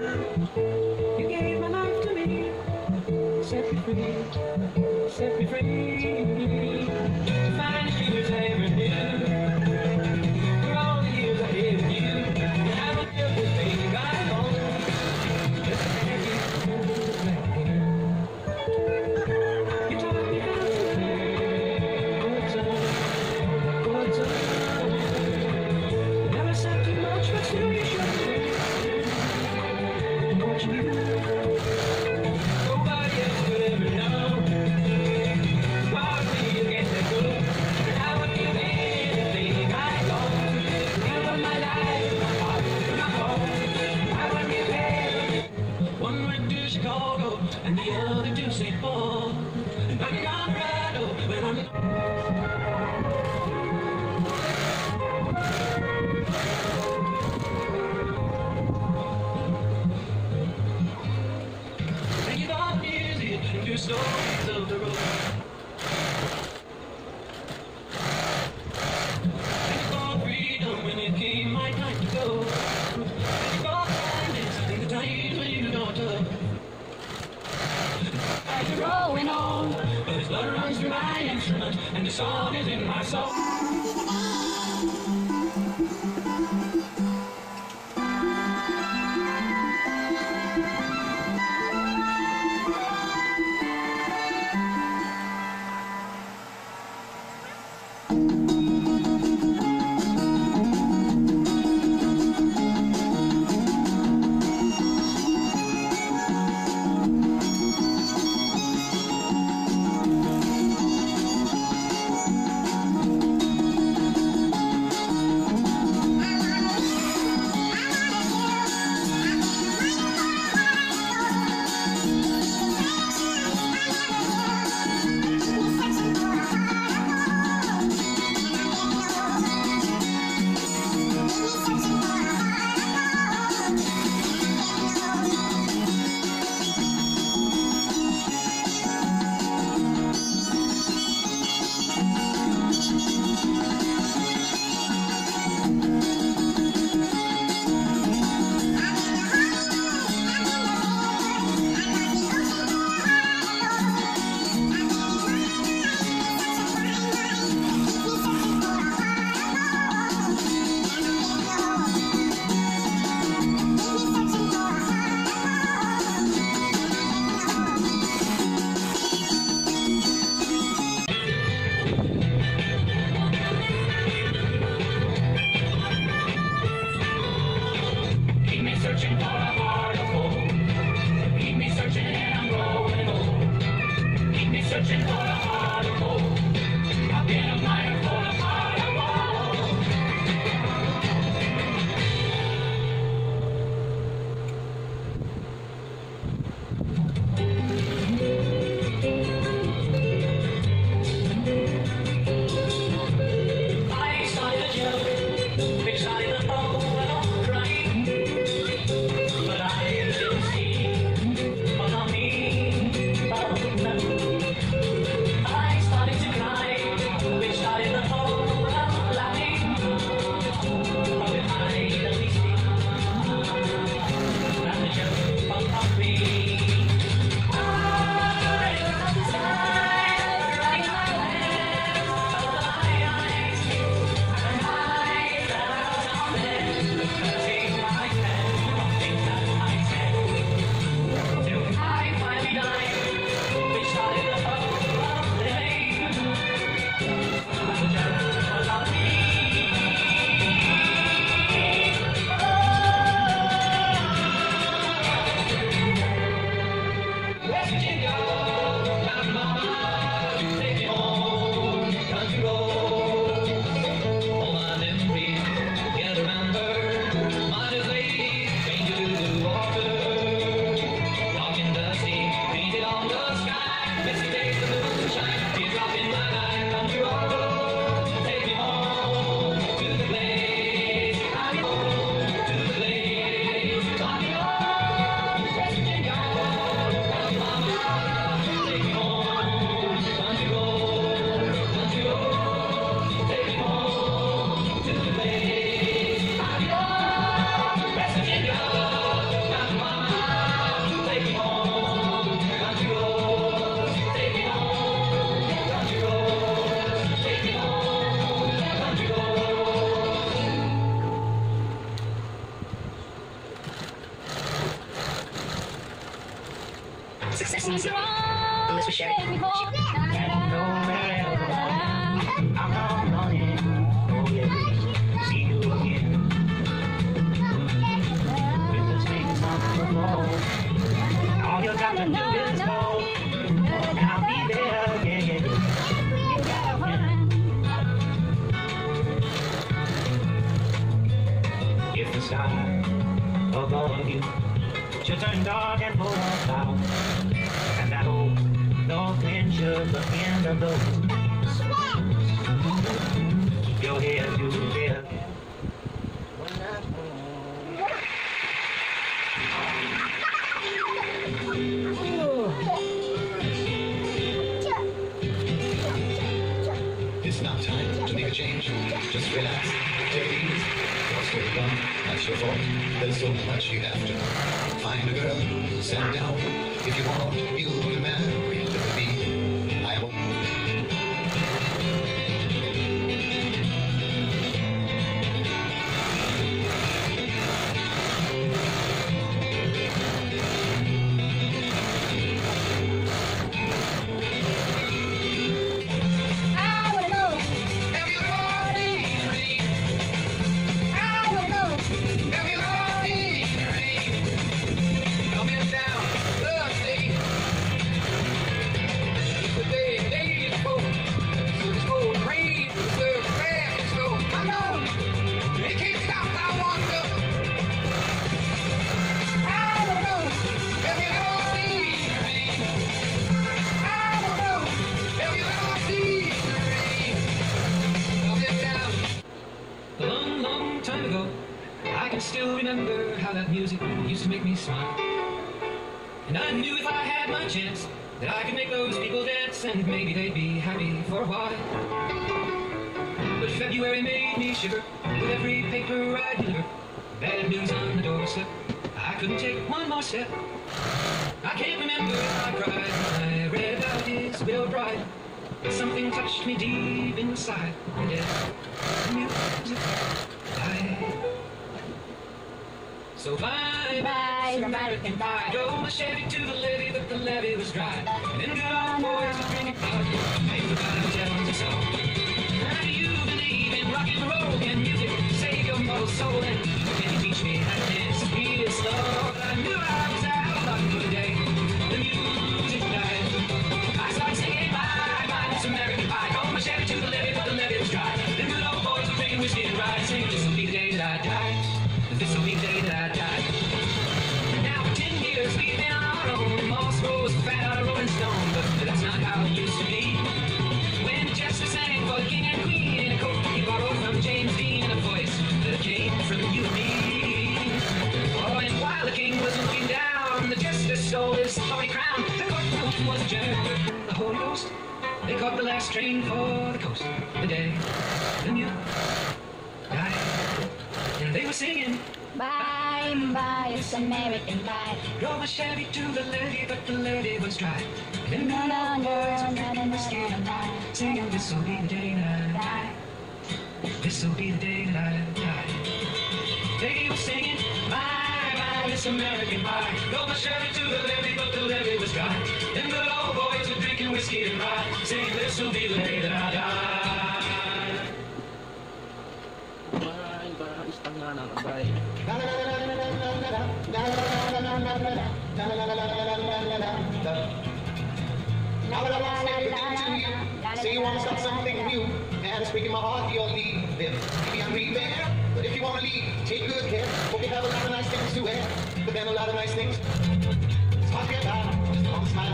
You gave my life to me, set me free, set me free. To find the shoes I ever knew. For all the years I had with you, and I would never think I know. Just to have you back again. You taught me how to love, good time. Never said too much, but still you showed me what you do. Nobody else could ever know. Why me against the good? I would give anything I own. Give up my life, my heart, my home. I would give everything. One went to Chicago and the other to St. Paul. And I'm in Colorado when I'm and you got music into stories of the road. And you got freedom when it came my time to go. And you got kindness in the times when you got tough. As you're growing on, but his blood runs through my instrument, and the song is in my soul. success means nothing unless we share it. And no matter what, I'll come running. Oh yeah, see you again. With the things on the wall, all you got to do is call, and I'll be there. Yeah, yeah, yeah. If the sky above you should turn dark and full of clouds, and that old north wind should begin to blow, keep your head together. It's not time to make a change. Just relax. Take it easy. What's going on? That's your fault. There's so much you have to find a girl, settle down. If you want, you'll marry with me. I won't. Time ago, I can still remember how that music used to make me smile. And I knew if I had my chance that I could make those people dance, and maybe they'd be happy for a while. But February made me shiver with every paper I delivered. Bad news on the doorstep, I couldn't take one more step. I can't remember if I cried when I read about his widowed bride, but something touched me deep inside, and the music died. So bye-bye, American Pie. Drove my Chevy to the levee, but the levee was dry. And then good old boys were drinking vodka, made the telling a song. How do you believe in rock and roll? Can music save your mortal soul? And can you teach me how to dance real slow? But I knew I was out on a good day. The music died. I started singing bye-bye, this American Pie. Drove my Chevy to the levee, but the levee was dry. Then good old boys were drinking whiskey and rye, singing this will be the day that I die. This will be the day that I die. Now for 10 years we've been on our own. Moss rose fat out of Rolling Stone, but that's not how it used to be. When Chester sang for the king and queen in a coat he borrowed from James Dean, and a voice that came from you and me. Oh, and while the king was looking down, the jester stole his thorny crown. The courtroom was adjourned. The Holy Ghost, they caught the last train for the coast. The day the music died. And they were singing Bye, bye, it's American Pie. drove a Chevy to the levee, but the levee was dry. And the old boys were drinking whiskey and rye, singing this'll be the day that I die. This'll be the day that I die. They were singing bye, bye, it's American Pie. Drove a Chevy to the levee, but the levee was dry. And the old boys were drinking whiskey and rye, singing this'll be the day that I die. Say you want to start something new, and speaking my heart, you'll leave them. Maybe I'm leaving there, but if you want to leave, take good care. Hope you have a lot of nice things to wear, but then a lot of nice things. It's hard to get by, just a long smile.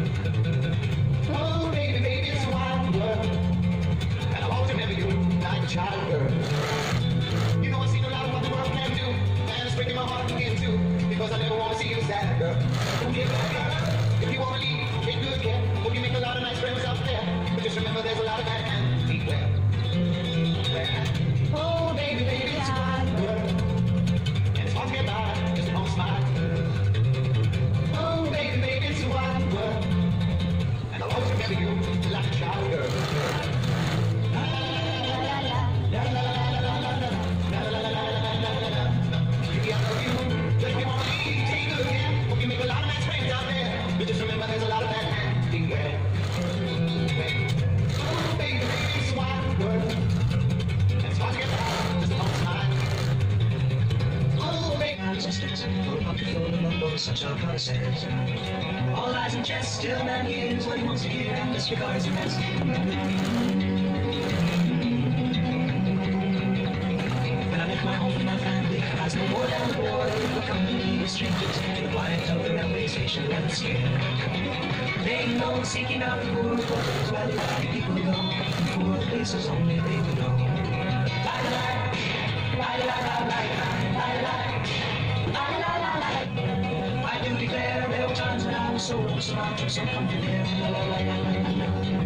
Oh, baby, baby, it's a wild world, and I'll always remember you like a child girl. You know I've seen a lot of what the world can do, and it's breaking my heart again too, because I never want to see you sad, girl. Don't give up, girl. If you want to leave, take good care. Hope you make a lot of nice friends out there, but just remember there's a lot of bad and beware. Oh, baby, baby, it's a wild world, and it's hard to get by, just a long smile. Oh, baby, baby, it's a wild world, and I'll always remember you like a child girl. La la la la la la la la la la la. If you want to leave, take good care. Hope you make a lot of nice friends out there. full of mumble, such are promises. All lies and jest, still man hears what he wants to hear and disregards the rest. When I make my home with my family, I no more down the board with my company with strangers in the quiet of the railway station and the scared. They know seeking out the poor, but it's where the right people go. Poor places only they would know. I do declare there were times when I was so lonesome I took some comfort there.